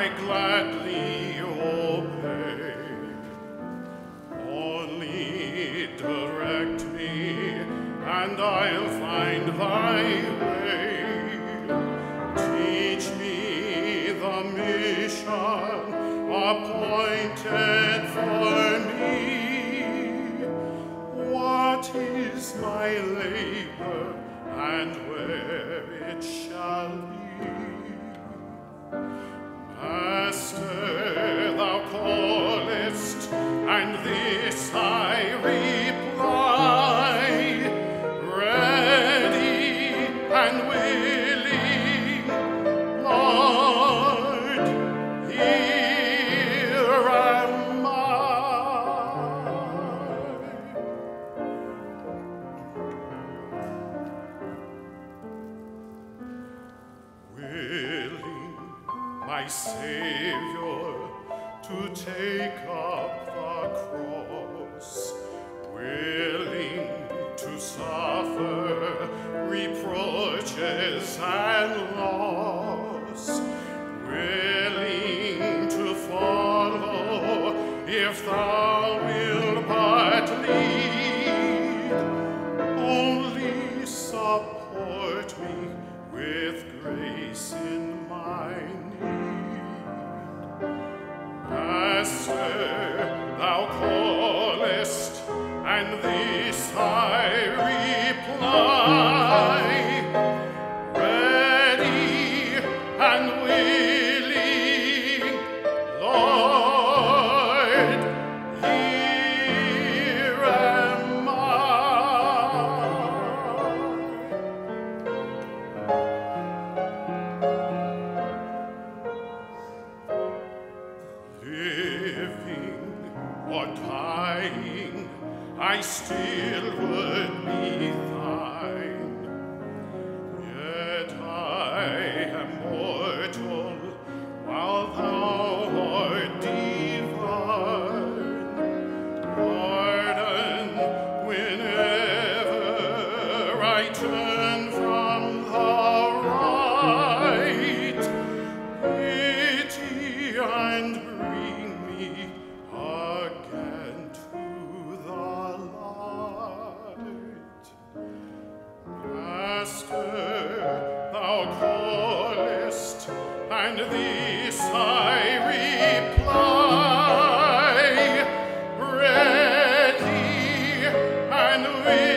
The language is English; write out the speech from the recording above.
I gladly obey. Only direct me, and I'll find thy way. Teach me the mission appointed for me. What is my labor, and where it shall be? Master, thou callest, and this I reply, ready and willing, Lord, here am I. Willing, my Savior, to take up the cross, willing to suffer reproaches and loss, willing to follow if thou wilt but lead. Only support me with grace in my need. Master, thou callest, and this I reply, ready and willing, Lord, here am I. Living or dying, I still would be thine. Yet I am mortal, while thou art divine. Pardon whenever I turn from the right. Pity and bring me again to the light. Master, thou callest, and this I reply, ready and willing.